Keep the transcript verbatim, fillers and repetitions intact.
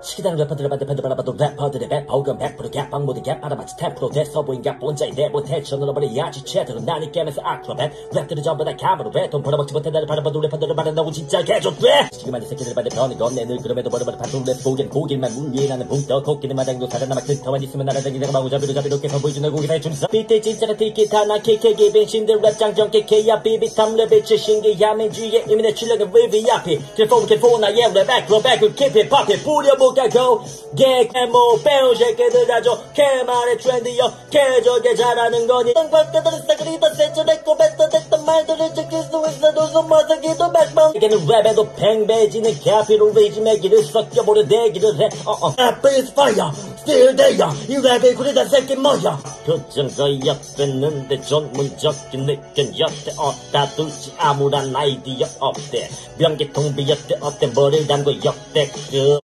시기다는 래퍼들을 받는 팬들 바라봐도 래퍼들의 배포금 백 퍼센트 갭방 모두 갭 알아맞히 십 퍼센트 됐어 보인 갭 본자인데 못해 쳐넣어버려야지 최대로 나니 깨면서 아크로벳 랩들은 전부 다 감으로 돈 벌어먹지 못해 나를 바라봐도 래퍼들을 바란다고 진짜 개좋대. 지금 하는 새끼들 받는 변이 건네 늘 그럼에도 버려버려 파동 랩 고기는 고길만 울리에 나는 붕떡 코끼리 마당도 살아남아 근터만 있으면 날아다니 내가 마구잡이로 잡이롭게 선보여주는 고기사의 준서 비트 진짜는 티키타 나 케케 기빈 신들 랩 장정 케케야 비비탐 랩의 최신기야 맨주의 이민의 출력은 브이브이아이피 킬포 킬포 나의 랩 아크로백 킵힙 팝힙 뿌려볼까고 개캐모 배운 새끼들 다줘 개말의 트렌드여 개저게 잘하는 거니 땅바깥들은 싸그리 더 세져 내꺼 뱉어 댔던 말들을 지킬 수 있어도 손모서기도 백번 이게는 랩에도 팽배지는 캐피로 리즘의 길을 섞여보려 대기를 해 어어 Rap is fire still there 이 랩의 구리다 새끼 뭐야 표정거 옆했는데 전문적인 느낌 여태 어따 두지 아무런 아이디어 없대 명기통 비었대 어때 머리를 담고 역대급